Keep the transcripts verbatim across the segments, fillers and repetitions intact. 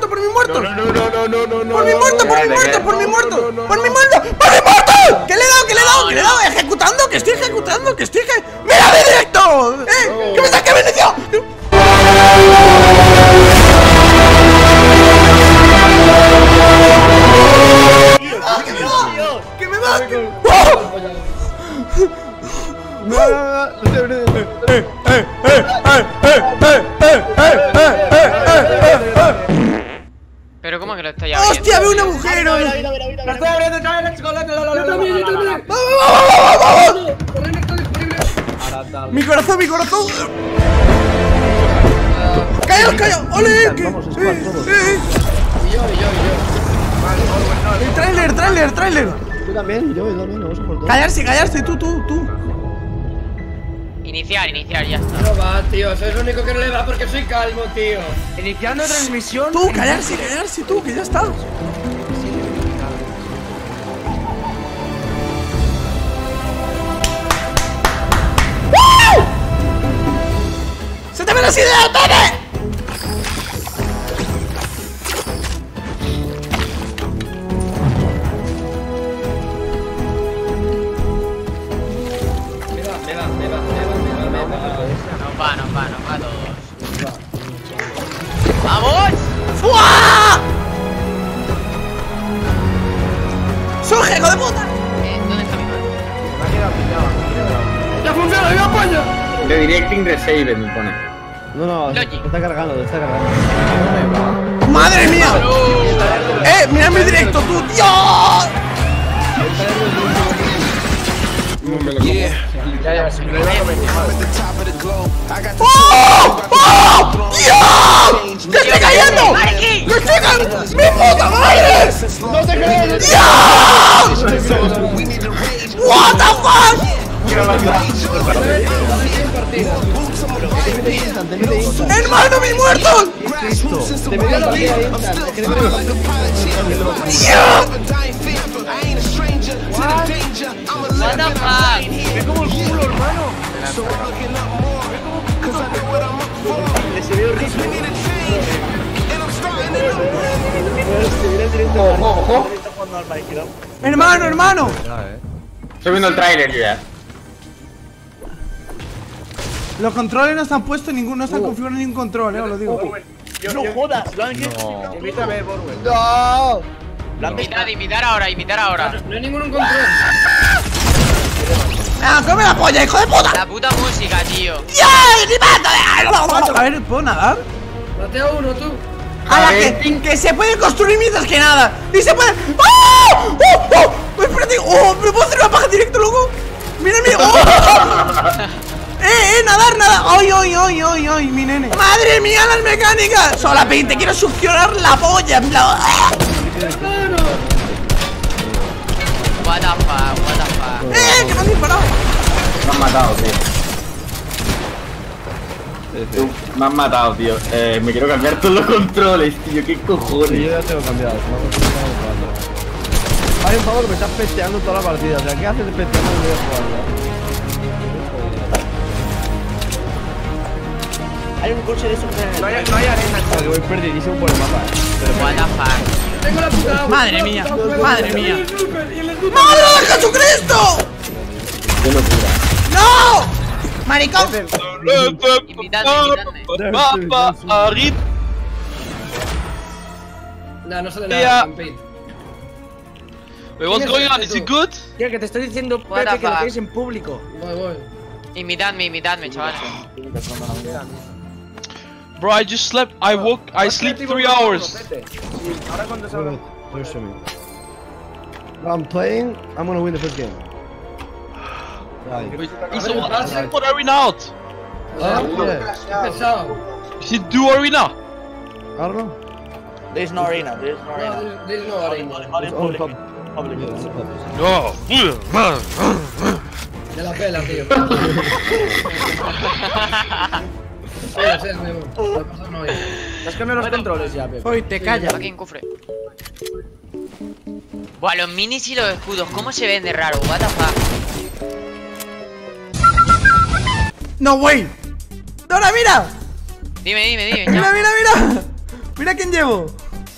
por mi muerto. No, no, no, no, no, no, no. Por mi muerto, por mi muerto, por mi muerto. Por mi muerto, por mi muerto. Que le he dado, que le he dado, que le he dado. Ejecutando, que estoy ejecutando, que estoy ejecutando. ¡Mira mi directo! ¡Eh! ¡Que me saque beneficio! ¡Que me va! ¡Que me Pero ¿cómo que lo estoy abriendo? ¡Hostia, veo un agujero! ¡Lo estoy abriendo, chavales! ¡Yo también, yo también! ¡Vamos, vamos, vamos! ¡Correcto, disponible! ¡Mi corazón, mi corazón! ¡Callaos, callaos! ¡Ole! ¿Qué? Vamos, squad, Eh, todos. eh, Y yo, y yo, y yo. El tráiler, tráiler, tráiler. Yo también, yo, yo también, vamos a por todos. Callarse, callarse, tú, tú, tú. Iniciar, iniciar, ya está. No va, tío, soy el único que no le da porque soy calmo, tío. Iniciando transmisión. Tú, callarse, callarse, tú, que ya está. ¡Wow! ¡Se te ven las ideas, Pene! Me va, me va, me va, me va, me va, me va. Nos va, nos va, nos va a todos. ¡Vamos! ¡Fua! ¡Surge, hijo de puta! Eh, ¿Dónde está mi mano? Me ha quedado pillado, me ha quedado. ¡Ya funciona, ya apoyo! The Directing Resave me pone. No, no, Logi. te está cargando, te está cargando. ¡Madre mía! ¡Eh! ¡Mira mi directo, tú! ¡Dios! Ya, ya, si me lo iba a comer. ¡Oh! ¡Oh! ¡Dios! ¡Que estoy cayendo! ¡Mariki! ¡Que estoy cayendo! ¡Mi puta madre! ¡No te crees! ¡Dios! ¡What the fuck! Te mete instant, ¡Hermano, mis muertos! te mete la partida instant. Es que te mete ¡Dios! What the fuck? Ve como el culo, hermano. Se ve horrible. Ojo, ojo. ¡Hermano, hermano! Estoy viendo el trailer yo ya. Los controles no están puestos ninguno, no están configurados ningún control, eh, os lo digo. No jodas, lo han hecho. Invítame, Borwell. ¡No! Imitar, imitar ahora, imitar ahora. No hay ningún control. ¡Ah, come la polla, hijo de puta! La puta música, tío. ¡Dios! ¡Ni mato! A ver, ¿puedo nadar? Date a uno, tú. A la que, que se puede construir mientras que nada. Y se puede. ¡Oh! ¡Oh! ¡Oh! Espérate. ¡Oh! ¿Me puedo hacer una paja directo, loco? ¡Mira, mira! ¡Oh! ¡Eh, eh! ¡Nadar, nadar! ¡Ay, ay, ay, ay, ay! Mi nene. ¡Madre mía, las mecánicas! Solamente quiero succionar la polla. En plan. What the fuck, what the fuck. ¡Eh! ¡Que me han disparado! Me han matado, tío. Tú, me han matado, tío. Eh, me quiero cambiar todos los controles, tío. ¿Qué Sí, cojones? yo ya tengo cambiado. Hay un favor que me estás pesteando toda la partida. O sea, ¿qué haces pesteando y voy a jugar? Hay un coche de esos que no hay, no hay arena. Que voy perdidísimo por el mapa. What the fuck. Tengo la puta agua. Madre mía, madre mía. Y el Super, y el Super. ¡Madre de Jesucristo! Qué locura. ¡No! ¡Maricón! Invitadme, invitadme. Nah, no sale Yeah. nada. Campaign. Wait, what's going on? Is it good? Tío, que te estoy diciendo, What Pepe, the que lo fuck? tienes en público. Voy, voy. Invitadme, invitadme, chaval. Bro, I just slept. I woke. I sleep three hours. Ahora cuando salga. There's me. I'm playing. I'm gonna win the first game. Right. Wait, so what's it for arena out? Ah, yeah. Pesado. Is it do arena? I don't know. There's no arena, there's no No, arena. there's no arena. It's only pub. Public. Yeah, it's a pub. No. De la pela, tío. Sí, sí, amigo. La cosa no es. ¿Te has cambiado los controles ya, Pepe? Hoy te calla. Fucking cofre. Buah, los minis y los escudos, ¿cómo se ven de raro? What the fuck. No way. Dora, mira. Dime, dime, dime. Mira, ya. mira, mira. Mira quién llevo.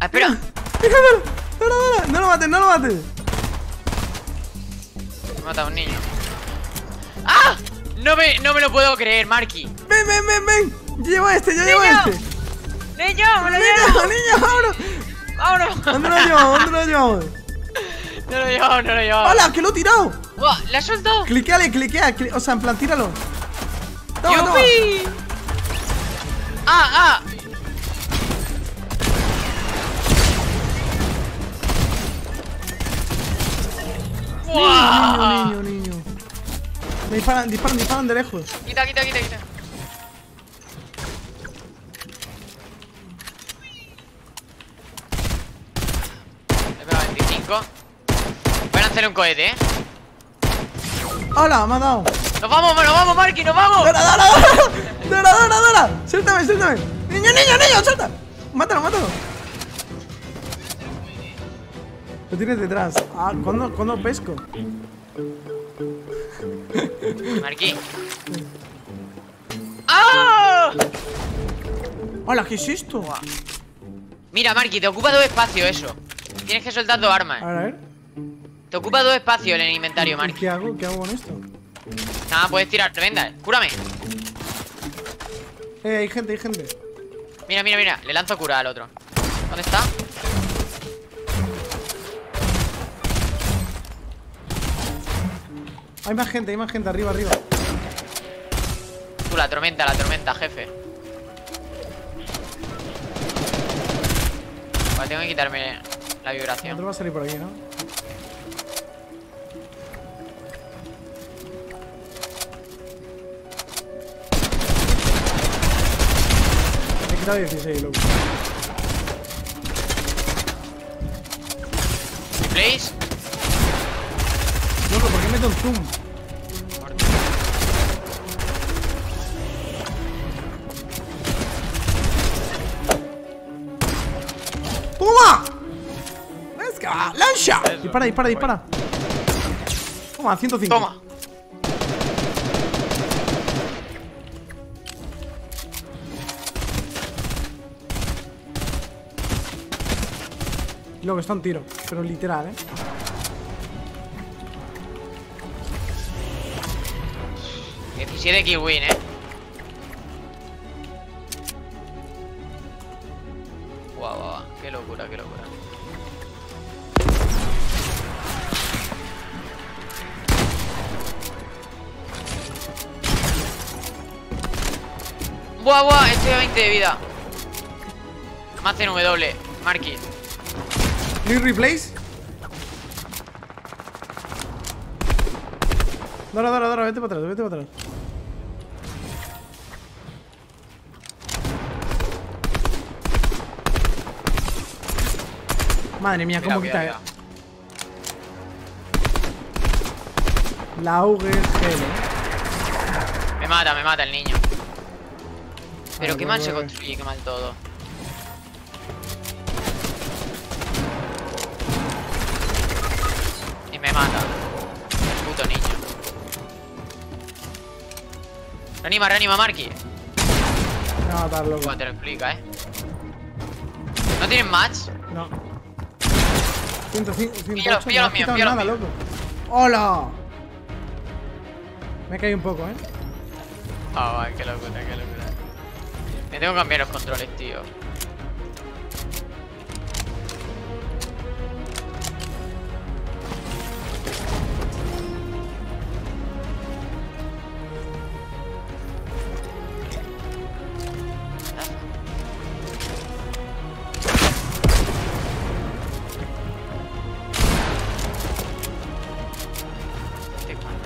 Ah, espera. Déjalo. Dora, Dora. No lo mates, no lo mates. Me ha matado a un niño. ¡Ah! No me, no me lo puedo creer, Marky. Ven, ven, ven, ven. Yo llevo a este, yo llevo a Niño. este. ¡Niño! ¡Me lo Niño, llevo! niño, vámonos. ¡Vámonos! ¿Dónde lo llevamos? ¿Dónde lo llevamos? No lo llevo, no lo llevo. ¡Hala, que lo he tirado! ¡Buah! ¡Le ha soltado! Cliqueale, cliquea, cli- o sea, en plan, tíralo. Toma, toma. ¡Yupi! ¡Ah, ah! ¡Buah! Niño, niño, niño. Me disparan, disparan, disparan de lejos. Quita, quita, quita, quita. Le pego veinticinco. Voy a lanzar un cohete, eh. ¡Hala, me ha dado! ¡Nos vamos, nos vamos, Marky, nos vamos! ¡Dora, Dora, Dora! ¡Dora, Dora, Dora! ¡Suéltame, suéltame! ¡Niño, niño, niño! ¡Suelta! ¡Mátalo, mátalo! Lo tienes detrás. Ah, ¿cuándo, ¿cuándo pesco? Marky. ¡Ah! ¡Hala, qué es esto! Mira, Marky, te ocupa dos espacios eso. Tienes que soltar dos A armas. ver, a ver. Te ocupa dos espacios en el inventario, ¿Y Marky. qué hago? ¿Qué hago con esto? Nada, puedes tirar. Venda, cúrame. Eh, hay gente, hay gente. Mira, mira, mira. Le lanzo cura al otro. ¿Dónde está? Hay más gente, hay más gente. Arriba, arriba. Tú, la tormenta, la tormenta, jefe. Vale, tengo que quitarme la El vibración. otro va a salir por aquí, ¿no? Me he quitado dieciséis, loco. Place. Loco, ¿por qué meto un zoom? ¡Toma! ¡Let's go! ¡Lancha! Dispara, dispara, dispara. Toma, ciento cinco. Toma. Loco, está un tiro, pero literal, ¿eh? diecisiete kill win, eh. Guau, guau, guau. Qué locura, qué locura. Buah, buah, estoy a veinte de vida. Más en W, Marky. Need replace. Dora, Dora, Dora, vete para atrás, vete para atrás. Madre mía, cómo Cuidado, quita. cuidado, cuidado. La U G G, ¿eh? Me mata, me mata el niño. Pero Ay, qué voy, mal se voy, voy. construye, qué mal todo. Y me mata. Puto niño. Reanima, reanima, Marky. Me va a matar, loco. Buah, te lo explica, eh. ¿No tienen match? No. ciento cinco, ciento Píllalo, ocho, píllalo no has mío, quitado píllalo nada, mío. loco. ¡Hola! Me he caído un poco, ¿eh? Ah, oh, qué locura, qué locura. Me tengo que cambiar los controles, tío. Te cuento.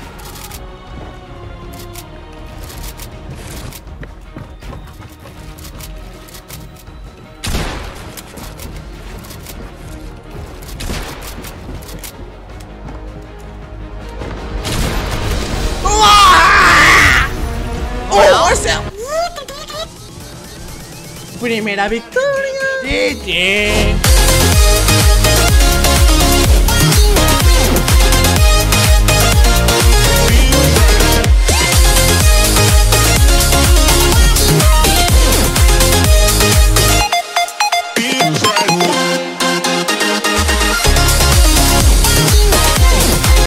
¡Oh! ¡Ese! Primera victoria. ¡G G!